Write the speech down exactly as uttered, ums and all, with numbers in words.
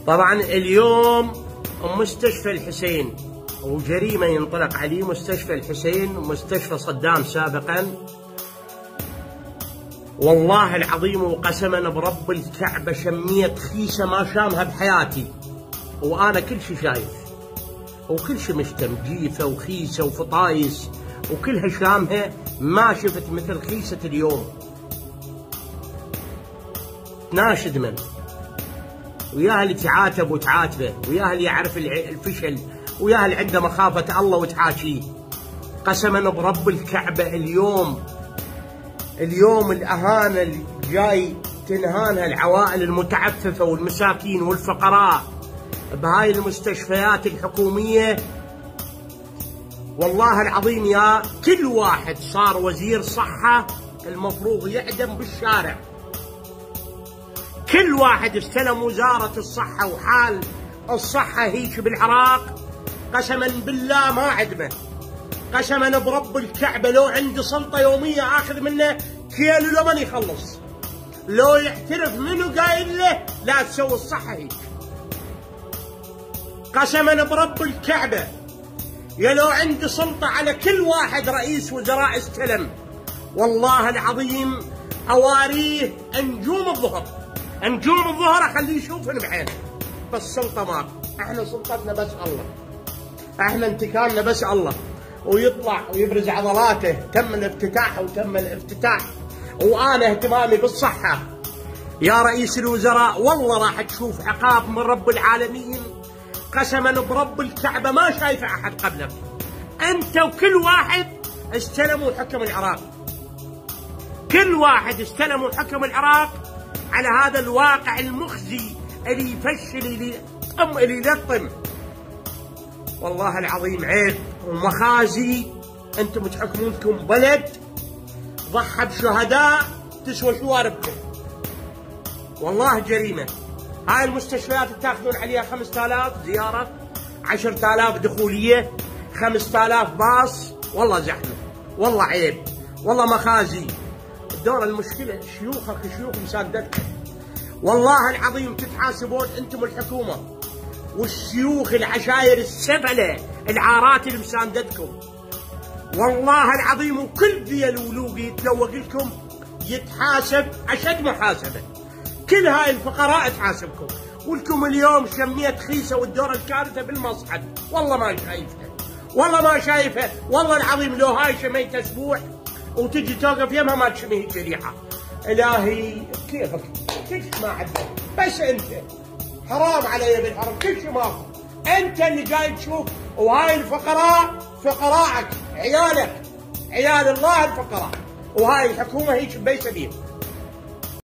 طبعا اليوم مستشفى الحسين وجريمة ينطلق عليه، مستشفى الحسين ومستشفى صدام سابقا. والله العظيم وقسما برب الكعبة شميت خيسة ما شامها بحياتي، وأنا كل شي شايف وكل شي مشتم، جيفة وخيسة وفطايس وكلها شامها، ما شفت مثل خيسة اليوم. ناشد من وياه اللي تعاتب وتعاتبه، وياه اللي يعرف الفشل، وياه اللي عنده مخافة الله وتحاشيه. قسما برب الكعبة اليوم اليوم الأهانة اللي جاي تنهانها العوائل المتعففة والمساكين والفقراء بهاي المستشفيات الحكومية. والله العظيم يا كل واحد صار وزير صحة المفروض يعدم بالشارع. كل واحد استلم وزارة الصحة وحال الصحة هيك بالعراق قسما بالله ما عدمه. قسما برب الكعبة لو عندي سلطة يومية اخذ منه كيلو لمن يخلص. لو يعترف منه قايل له لا تسوي الصحة هيك. قسما برب الكعبة يا لو عندي سلطة على كل واحد رئيس وزراء استلم، والله العظيم اواريه نجوم الظهر، نجوم الظهر اخليه يشوفن بعينه. بس سلطة ما، احنا سلطتنا بس الله، احنا انتكالنا بس الله. ويطلع ويبرز عضلاته، تم الافتتاح وتم الافتتاح، وانا اهتمامي بالصحة. يا رئيس الوزراء والله راح تشوف عقاب من رب العالمين. قسما برب الكعبة ما شايفه احد قبلك. انت وكل واحد استلموا حكم العراق، كل واحد استلموا حكم العراق على هذا الواقع المخزي اللي يفشل اللي يطم اللي يلطم. والله العظيم عيب ومخازي. انتم تحكمونكم بلد ضحى بشهداء تسوى شواربكم. والله جريمة. هاي المستشفيات تاخذون عليها خمسة آلاف زيارة، عشرة آلاف دخولية، خمسة آلاف باص. والله زحمة، والله عيب، والله مخازي. الدور المشكلة شيوخك شيوخ مساندتك. والله العظيم تتحاسبون انتم الحكومة والشيوخ العشاير السفلة العارات اللي مساندتكم. والله العظيم وكل ذي الولوق يتلوق لكم يتحاسب اشد محاسبة. كل هاي الفقراء تحاسبكم. ولكم اليوم شميت خيسة والدور الكارثة بالمصعد. والله ما شايفها، والله ما شايفها. والله العظيم لو هاي شميت اسبوع وتجي توقف يمها ما تشمي هيك ريحة. الهي كيفك كلش ما عندك، بس انت حرام علي بالحرم كلش ماكو. انت اللي جاي تشوف، وهاي الفقراء فقراءك، عيالك عيال الله الفقراء، وهاي الحكومة هيك بأي سبيل.